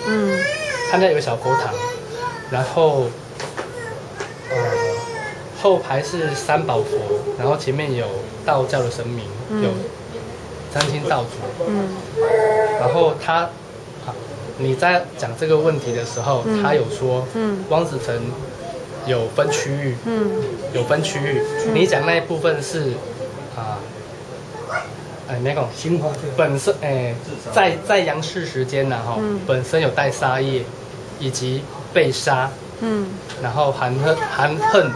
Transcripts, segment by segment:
他那有个小佛堂，然后后排是三宝佛，然后前面有道教的神明，有三清道祖，然后你在讲这个问题的时候，他有说，汪子城有分区域，有分区域。你讲那一部分是那种本身在阳世时间呢，本身有带杀业，以及被杀，然后含恨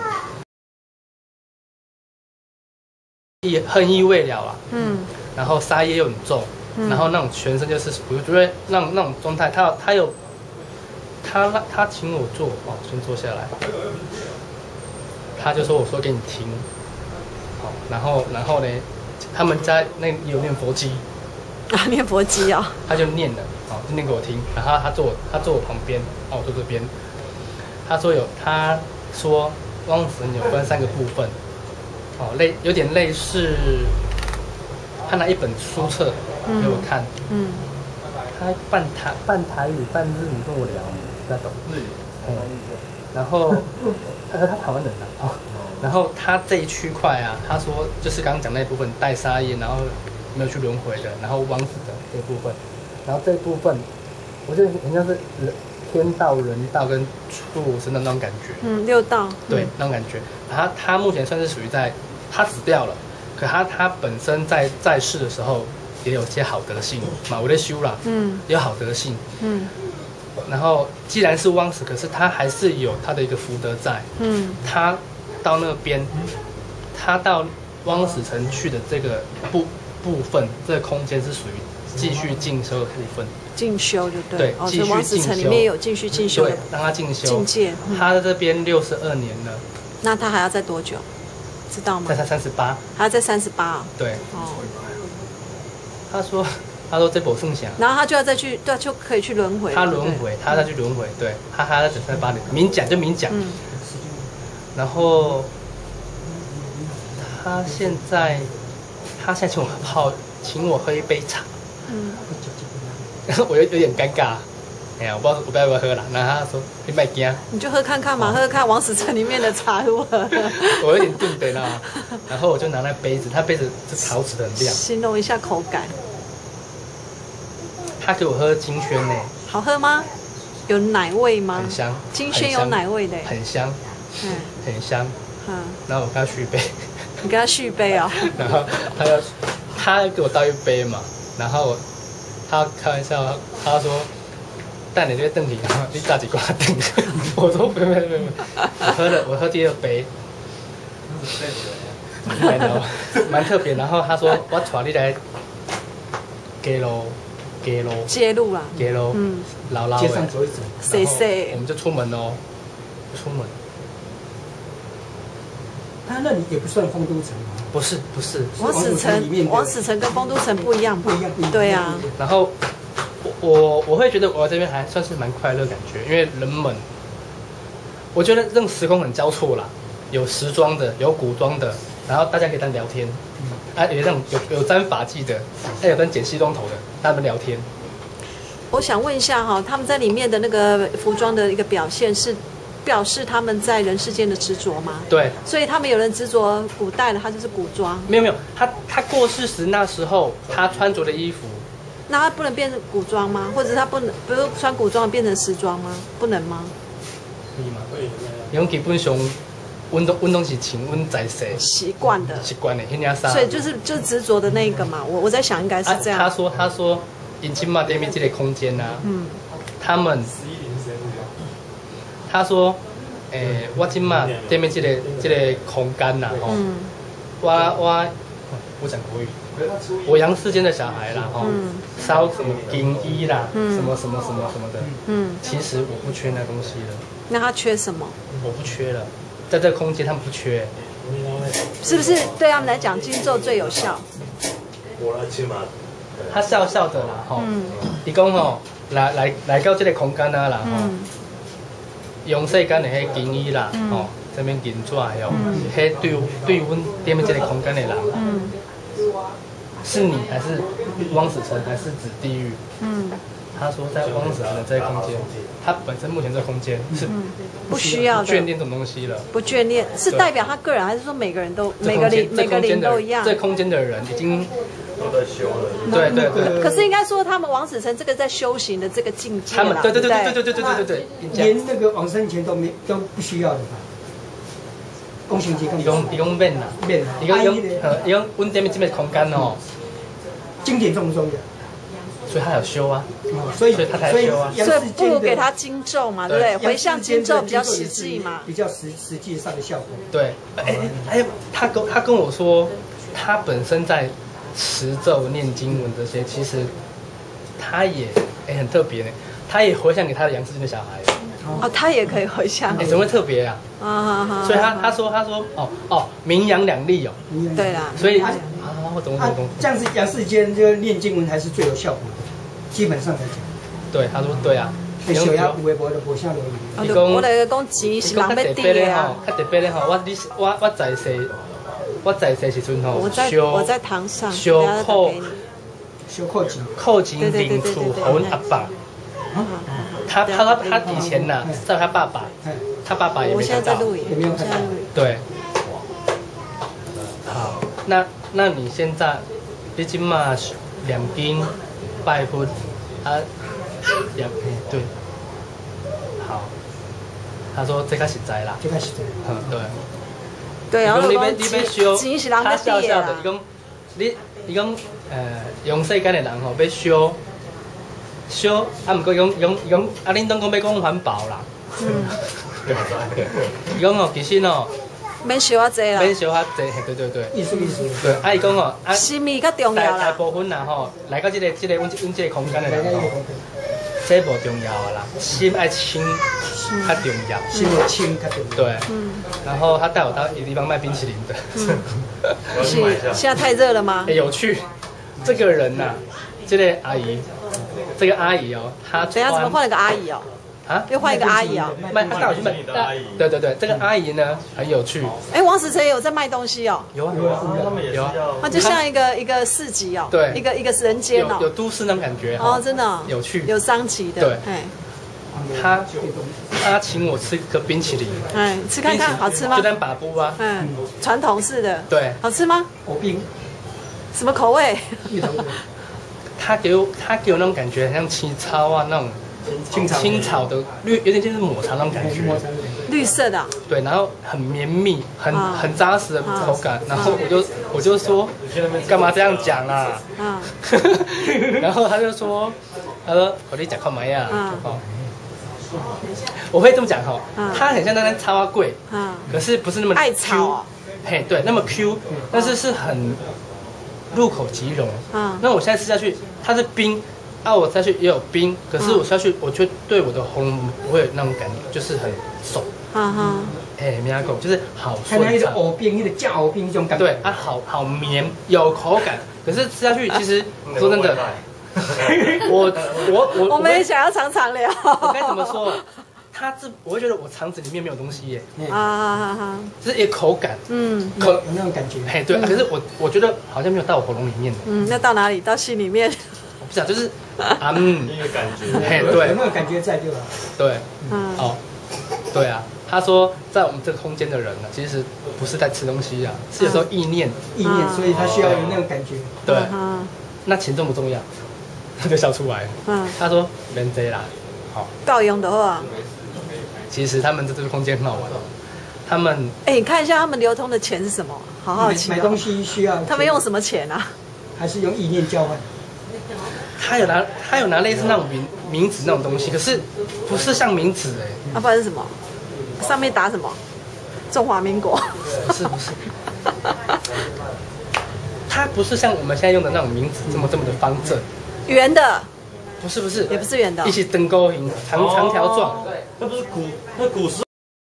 恨意未了啦，然后杀业又很重。然后那种全身就是，我觉得那种状态，他请我坐，先坐下来，他就说我说给你听，好，然后呢，他们家那有念佛机， 念佛机啊， 他就念了，就念给我听，然后他坐我旁边，我坐这边，他说汪子有分3个部分，有点类似。他拿一本书册给我看，他半台语半日语跟我聊，不太懂日语，然后他台湾人啊，然后他这一区块啊，他说就是刚刚讲那一部分带杀业，然后没有去轮回的，然后枉死的这一部分，然后这一部分，我觉得很像是天道、人道跟畜生的那种感觉 ，6道， 对，那种感觉，他目前算是属于他死掉了。可他本身在世的时候也有些好德性嘛，我在修啦，也有好德性，然后既然是枉死，可是他还是有他的一个福德在，他到那边，他到汪死城去的这个部分，这个空间是属于继续进修的部分， 进修就对，继续汪死城里面有继续进修的， 对，让他进修境界， 他在这边62年了， 那他还要再多久？知道吗？ 在他38， 还要在38啊？ 对，他说这部剩下， 然后他就要再去，对，就可以去轮回。 他轮回，他再去轮回，对，他还要等38年，明讲就明讲。然后他现在请我喝一杯茶，我有点尴尬。哎呀，我不知道要不要喝啦。然后他说你别惊， 你就喝看看嘛，喝喝看王死城里面的茶如何。 我有点顿的啦，然后我就拿那杯子，他杯子是陶瓷的，很亮。 形容一下口感。 他给我喝金萱呢， 好喝吗？有奶味吗？ 很香。 金萱有奶味的， 很香，很香。然后我跟他续杯。 你跟他续杯啊？ 然后他给我倒一杯嘛，然后他开玩笑，他说。带你这个邓里，然后你大几挂邓。我说不用，我喝第2杯，蛮特别。然后他说我带你来街路啦，老老街上走一走， 谁我们就出门哦，出门。 他那里也不算丰都城啊， 不是， 王死城跟丰都城不一样，对啊。 然后。我会觉得我在这边还算是蛮快乐感觉，因为人们，我觉得这种时空很交错啦，有时装的，有古装的，然后大家可以在聊天，有那种有沾发髻的，有跟剪西装头的，他们聊天。 我想问一下哈，他们在里面的那个服装的一个表现是表示他们在人世间的执着吗？对，所以他们有人执着古代的，他就是古装。 没有，他过世时那时候他穿着的衣服。 那他不能变成古装吗？或者他不是穿古装变成时装吗？不能吗？ 可以吗？可以。因为基本上，阮都是穿阮在世习惯的， 迄领衫。 所以就是执着的那一个嘛。我在想应该是这样。 他说，因今嘛对面这个空间呐，他们，他说，我今嘛对面这个空间呐，我讲国语。我阳世间的小孩啦，烧什么金衣啦，什么的，其实我不缺那东西了。 那他缺什么？ 我不缺了，在这个空间他们不缺， 是不是对他们来讲经咒最有效？ 他笑笑的啦，伊讲吼，来到这个空间啊啦，用世间的迄金衣啦，这边银纸哟，迄对阮对面这个空间的人。是你还是汪死城还是指地狱？ 他说在汪子仁的这个空间，他本身目前这个空间是不需要眷恋这种东西了。 不眷恋是代表他个人，还是说每个人都每个灵都一样？ 这空间的人已经都在修了。 对对对。 可是应该说他们王子成这个在修行的这个境界， 他们对， 连那个往生前都不需要的吧？公行节伊讲免啦，伊讲阮这边这边空间哦， 经典重不重要？ 所以他有修啊， 所以他才修啊， 所以不如给他经咒嘛，对不对？回向经咒比较实际嘛， 比较实际上的效果。 对，他跟我说，他本身在持咒念经文这些，其实他也很特别呢，他也回向给他的杨世军的小孩。 哦，他也可以回向。 怎么会特别啊？所以他说名扬两利哦。 对啦， 所以我懂。 这样子杨世坚就念经文还是最有效果的，基本上来讲。 对，他说对啊。 小鸭有的无就无啥落去。我来讲钱是人要滴的啊。 较特别的吼，我在世时阵吼， 我在堂上修扣钱领出给阮阿爸。他以前呐，在他爸爸也没看到。对。好，那你现在，你今嘛念经拜佛啊，对。好，他说这个实在啦。 这个实在。 对。 对啊， 你要修，他笑笑的，伊讲用世间的人吼要修，毋过讲，恁当讲要讲环保啦。伊讲哦，其实哦， 免烧啊济啦。 免烧啊济，对。意思。对，伊讲哦， 心意较重要啦。 大部分啦吼，来到阮这个空间的人吼，这无重要啊啦，心爱清较重要。 心要清较重要。 对。然后他带我到一个地方卖冰淇淋的。 是，现在太热了吗？ 有趣，这个人呐，这个阿姨哦，她等下怎么换了个阿姨哦？啊，又换一个阿姨哦。 她带我去卖。对，这个阿姨呢很有趣。 王子成有在卖东西哦。 有啊， 它就像一个市集哦。 对， 一个人间哦。 有都市那种感觉哦，真的。 有趣。 有商旗的。 对。他请我吃个冰淇淋。 吃看看好吃吗？ 就当把布啊。 传统式的。 对。 好吃吗？ 冰。 什么口味？ 他给我那种感觉，像青草啊那种青草的绿，有点就是抹茶那种感觉， 绿色的。 对，然后很绵密，很扎实的口感。然后我就说，干嘛这样讲啊？然后他说我你讲看嘛呀？我会这么讲哈，它很像那个插花柜，可是不是那么 Q， 嘿，对，那么 Q， 但是是很入口即溶。那我现在吃下去，它是冰，我下去也有冰，可是我下去，我却对我的喉咙不会有那种感觉，就是很爽。米亚狗就是好顺畅。 它那个藕冰，那个架藕冰这种感觉。 对，它好绵，有口感，可是吃下去其实说真的。 我们也想要常常聊。 我该怎么说？我会觉得我肠子里面没有东西耶。就是一个口感。 有那种感觉。 嘿，对。可是我觉得好像没有到我喉咙里面。 那到哪里？到心里面。 我不知道，就是那个感觉。 嘿，对。 有那个感觉在就好。 对。对啊。他说，在我们这个空间的人呢，其实不是在吃东西啊，是有时候意念， 所以他需要有那种感觉。 对。那钱重不重要？他就笑出来。他说免这啦，好。 够用的话。 其实他们这个空间很好玩。他们你看一下他们流通的钱是什么？好好奇。 买东西需要。 他们用什么钱啊？ 还是用意念交换？ 他有拿类似那种名纸那种东西，可是不是像名纸不然是什么？上面打什么？中华民国？ 不是。它不是像我们现在用的那种名纸这么的方正。 圆的。 不是， 也不是圆的， 一些灯钩形，长条状。 那不是古时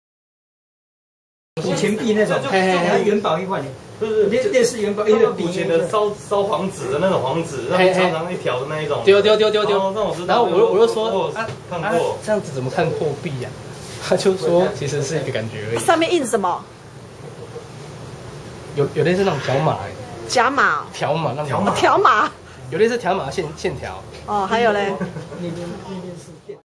古钱币那种，它元宝一换，类似元宝一个古钱的烧黄纸的那种黄纸，长长一条的那一种。 丢。 那我知道。 然后我就说看过， 这样子怎么看货币呀？他就说其实是一个感觉而已。 上面印什么？ 有类似那种条码。 假码。 条码那种。 条码。 有类似条码线条。 哦，还有嘞。 那边是电。